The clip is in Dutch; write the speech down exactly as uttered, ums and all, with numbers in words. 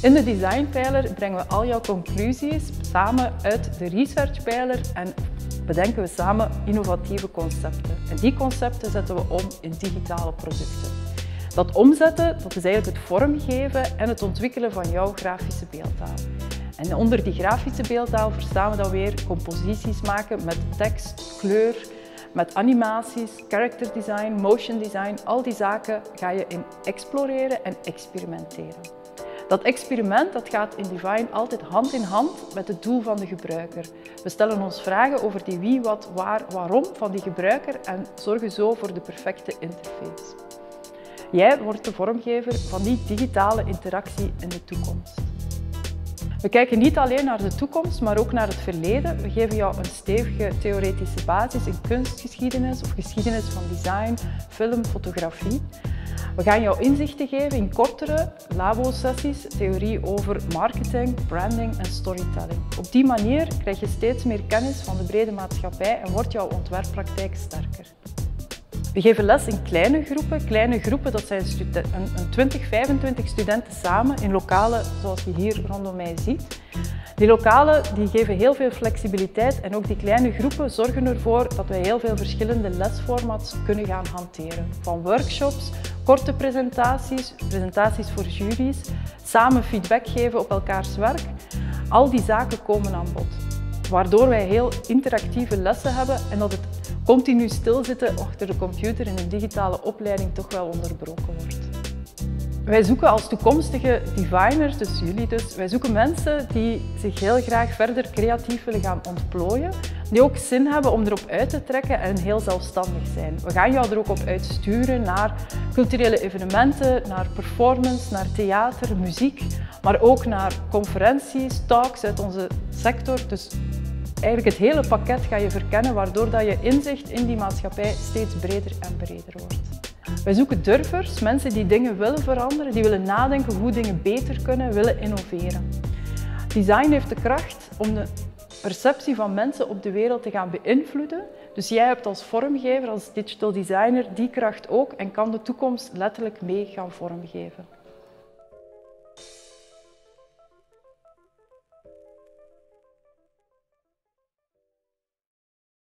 In de designpijler brengen we al jouw conclusies samen uit de researchpijler en bedenken we samen innovatieve concepten. En die concepten zetten we om in digitale producten. Dat omzetten, dat is eigenlijk het vormgeven en het ontwikkelen van jouw grafische beeldtaal. En onder die grafische beeldtaal verstaan we dan weer composities maken met tekst, kleur, met animaties, character design, motion design. Al die zaken ga je in exploreren en experimenteren. Dat experiment dat gaat in Divine altijd hand in hand met het doel van de gebruiker. We stellen ons vragen over die wie, wat, waar, waarom van die gebruiker en zorgen zo voor de perfecte interface. Jij wordt de vormgever van die digitale interactie in de toekomst. We kijken niet alleen naar de toekomst, maar ook naar het verleden. We geven jou een stevige theoretische basis in kunstgeschiedenis of geschiedenis van design, film, fotografie. We gaan jou inzichten geven in kortere labo-sessies, theorie over marketing, branding en storytelling. Op die manier krijg je steeds meer kennis van de brede maatschappij en wordt jouw ontwerppraktijk sterker. We geven les in kleine groepen. Kleine groepen, dat zijn een twintig, vijfentwintig studenten samen in lokalen zoals je hier rondom mij ziet. Die lokalen die geven heel veel flexibiliteit en ook die kleine groepen zorgen ervoor dat wij heel veel verschillende lesformats kunnen gaan hanteren. Van workshops, korte presentaties, presentaties voor juries, samen feedback geven op elkaars werk. Al die zaken komen aan bod. Waardoor wij heel interactieve lessen hebben en dat het continu stilzitten achter de computer in een digitale opleiding toch wel onderbroken wordt. Wij zoeken als toekomstige designers, dus jullie dus, wij zoeken mensen die zich heel graag verder creatief willen gaan ontplooien, die ook zin hebben om erop uit te trekken en heel zelfstandig zijn. We gaan jou er ook op uitsturen naar culturele evenementen, naar performance, naar theater, muziek, maar ook naar conferenties, talks uit onze sector. Dus eigenlijk het hele pakket ga je verkennen, waardoor dat je inzicht in die maatschappij steeds breder en breder wordt. Wij zoeken durvers, mensen die dingen willen veranderen, die willen nadenken hoe dingen beter kunnen, willen innoveren. Design heeft de kracht om de perceptie van mensen op de wereld te gaan beïnvloeden. Dus jij hebt als vormgever, als digital designer, die kracht ook en kan de toekomst letterlijk mee gaan vormgeven.